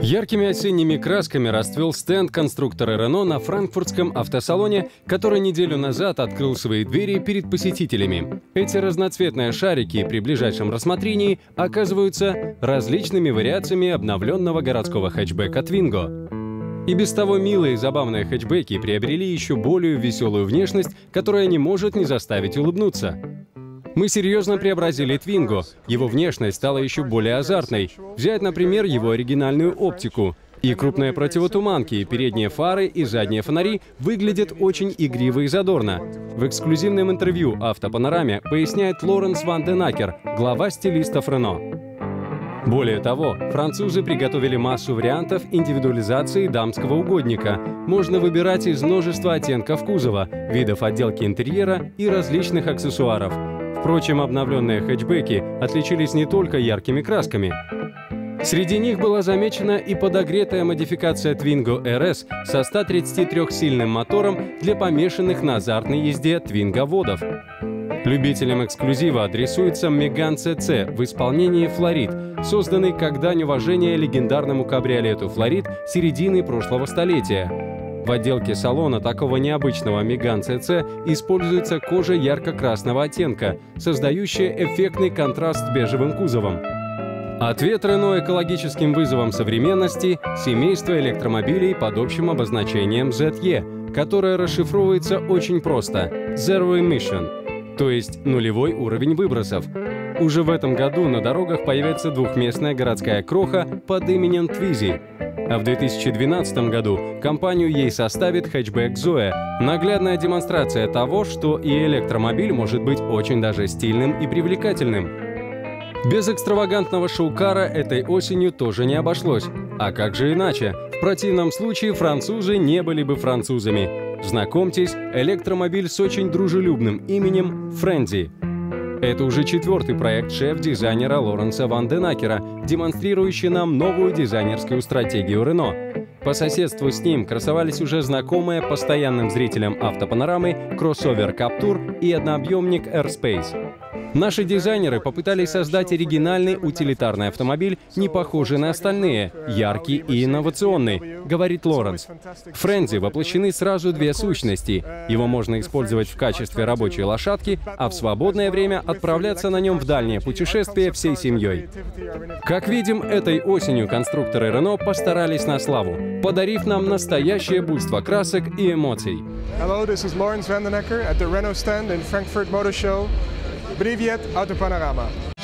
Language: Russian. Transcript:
Яркими осенними красками расцвел стенд конструктора Renault на франкфуртском автосалоне, который неделю назад открыл свои двери перед посетителями. Эти разноцветные шарики при ближайшем рассмотрении оказываются различными вариациями обновленного городского хэтчбека Twingo. И без того милые и забавные хэтчбеки приобрели еще более веселую внешность, которая не может не заставить улыбнуться. Мы серьезно преобразили Twingo. Его внешность стала еще более азартной. Взять, например, его оригинальную оптику. И крупные противотуманки, и передние фары, и задние фонари выглядят очень игриво и задорно. В эксклюзивном интервью «Автопанораме» поясняет Лоренс Ван Ден Акер, глава стилистов Renault. Более того, французы приготовили массу вариантов индивидуализации дамского угодника. Можно выбирать из множества оттенков кузова, видов отделки интерьера и различных аксессуаров. Впрочем, обновленные хэтчбеки отличились не только яркими красками. Среди них была замечена и подогретая модификация Twingo RS со 133-сильным мотором для помешанных на азартной езде твинговодов. Любителям эксклюзива адресуется Megane CC в исполнении Florid, созданный как дань уважения легендарному кабриолету Florid середины прошлого столетия. В отделке салона такого необычного Megane CC используется кожа ярко-красного оттенка, создающая эффектный контраст с бежевым кузовом. Ответ Renault экологическим вызовам современности – семейство электромобилей под общим обозначением ZE, которое расшифровывается очень просто – Zero Emission, то есть нулевой уровень выбросов. Уже в этом году на дорогах появится двухместная городская кроха под именем Twizy. А в 2012 году компанию ей составит хэтчбэк Zoe. Наглядная демонстрация того, что и электромобиль может быть очень даже стильным и привлекательным. Без экстравагантного шоу-кара этой осенью тоже не обошлось. А как же иначе? В противном случае французы не были бы французами. Знакомьтесь, электромобиль с очень дружелюбным именем Friendly. Это уже четвертый проект шеф-дизайнера Лоренса Ван Ден Акера, демонстрирующий нам новую дизайнерскую стратегию Renault. По соседству с ним красовались уже знакомые постоянным зрителям автопанорамы кроссовер Captur и однообъемник Airspace. Наши дизайнеры попытались создать оригинальный утилитарный автомобиль, не похожий на остальные, яркий и инновационный, говорит Лоренс. В Friendly воплощены сразу две сущности. Его можно использовать в качестве рабочей лошадки, а в свободное время отправляться на нем в дальние путешествия всей семьей. Как видим, этой осенью конструкторы Renault постарались на славу, подарив нам настоящее буйство красок и эмоций. Hello, this is Lawrence Van Den Acker at the Renault stand in Frankfurt Motor Show. Привет, Автопанорама!